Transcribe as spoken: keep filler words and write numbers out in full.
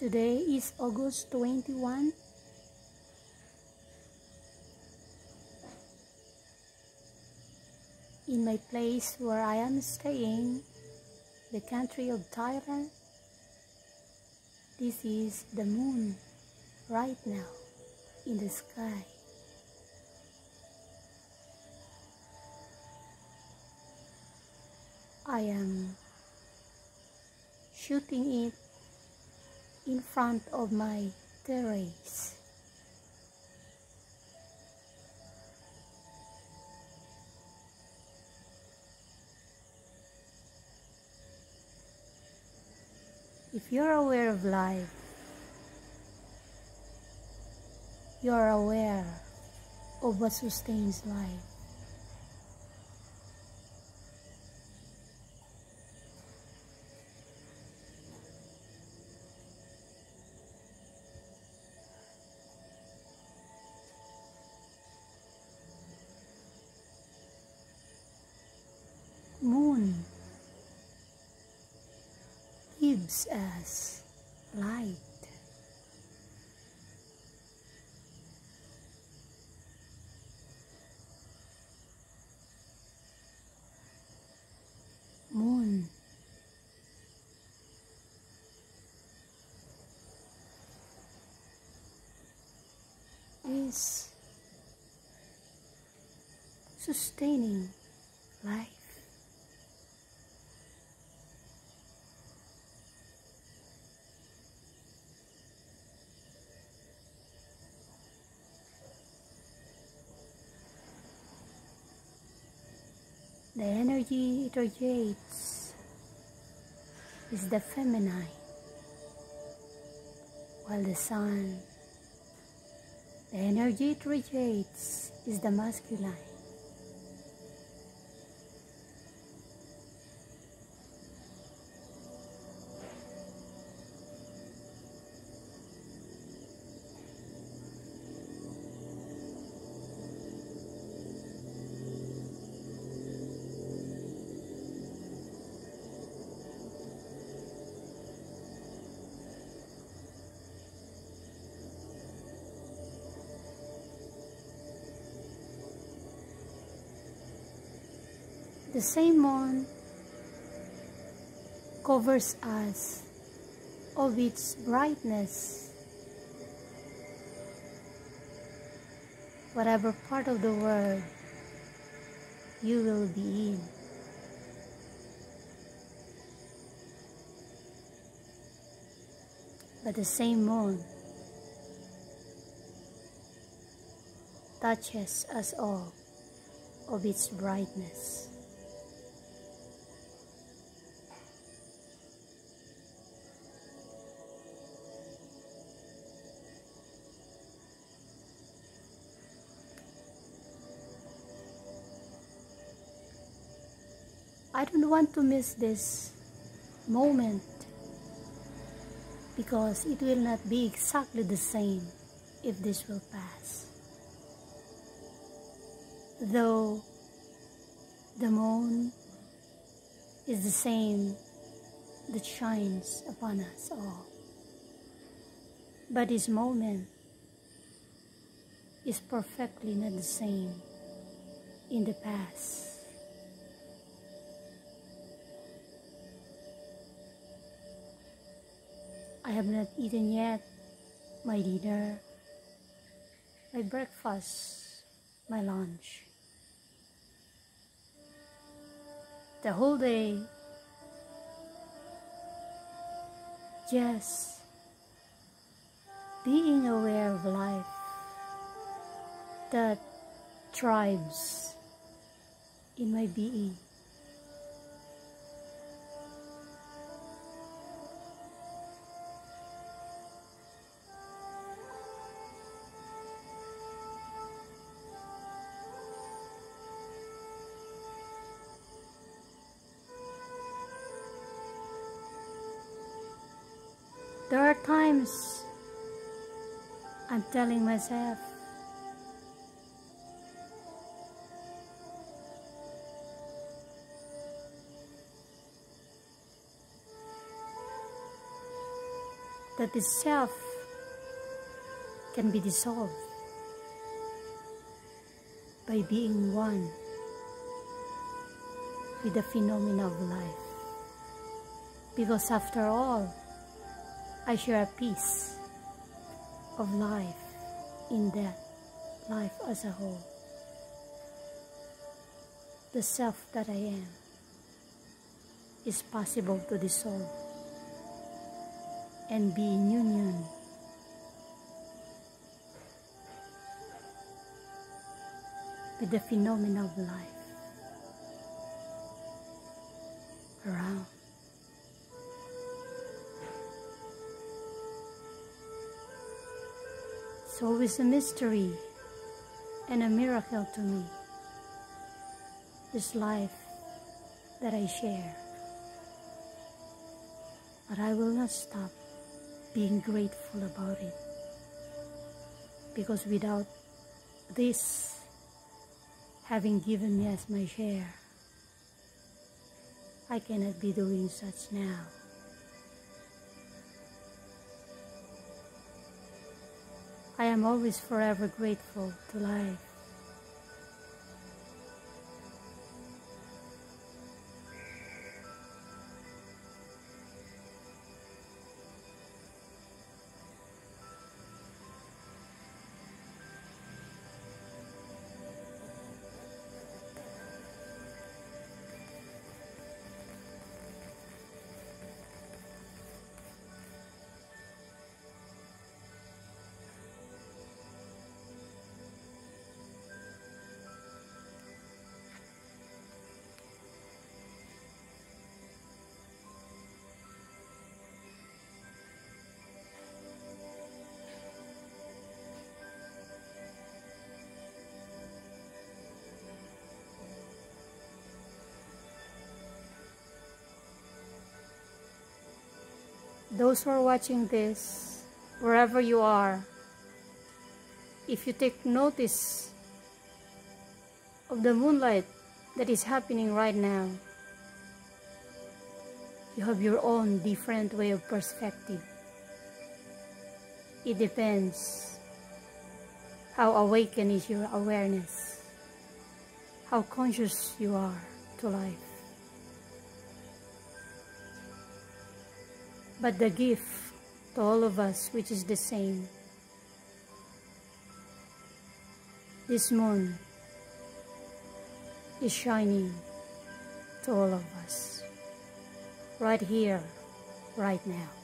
Today is August twenty-first. In my place where I am staying, the country of Thailand, this is the moon right now in the sky. I am shooting it in front of my terrace. If you're aware of life, you're aware of what sustains life. Moon gives us light. Moon is sustaining life. The energy it radiates is the feminine, while the sun, the energy it radiates is the masculine. The same moon covers us of its brightness, whatever part of the world you will be in. But the same moon touches us all of its brightness. I don't want to miss this moment because it will not be exactly the same if this will pass. Though the moon is the same that shines upon us all, but this moment is perfectly not the same in the past. I have not eaten yet my dinner, my breakfast, my lunch. The whole day, just being aware of life that thrives in my being. There are times I'm telling myself, that the self can be dissolved by being one with the phenomena of life. Because after all, I share a piece of life in that life as a whole. The self that I am is possible to dissolve and be in union with the phenomena of life around. It's always a mystery and a miracle to me, this life that I share. But I will not stop being grateful about it, because without this having given me as my share, I cannot be doing such now. I am always forever grateful to life. Those who are watching this, wherever you are, if you take notice of the moonlight that is happening right now, you have your own different way of perspective. It depends how awakened is your awareness, how conscious you are to life. But the gift to all of us, which is the same, this moon is shining to all of us, right here, right now.